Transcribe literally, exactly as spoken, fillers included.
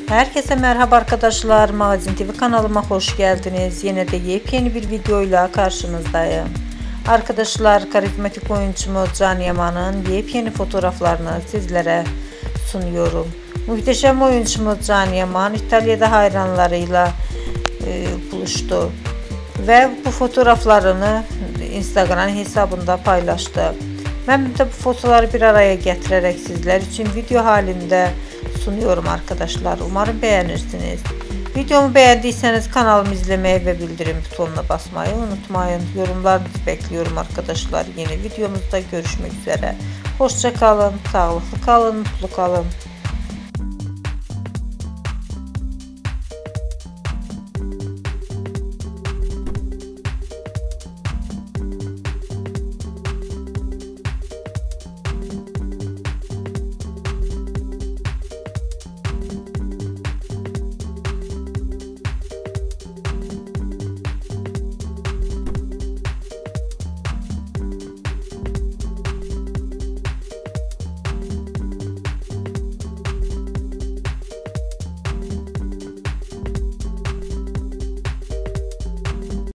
Herkese merhaba arkadaşlar, Magazin T V kanalıma hoş geldiniz. Yine de yepyeni bir videoyla karşınızdayım. Arkadaşlar, karizmatik oyuncumuz Can Yaman'ın yepyeni fotoğraflarını sizlere sunuyorum. Muhteşem oyuncumuz Can Yaman İtalya'da hayranlarıyla e, buluştu ve bu fotoğraflarını Instagram hesabında paylaştı. Ben de bu fotoğrafları bir araya getirerek sizler için video halinde sunuyorum arkadaşlar. Umarım beğenirsiniz. Videomu beğendiyseniz kanalımı izlemeyi ve bildirim butonuna basmayı unutmayın. Yorumlarınızı bekliyorum arkadaşlar. Yeni videomuzda görüşmek üzere. Hoşça kalın, sağlıklı kalın, mutlu kalın.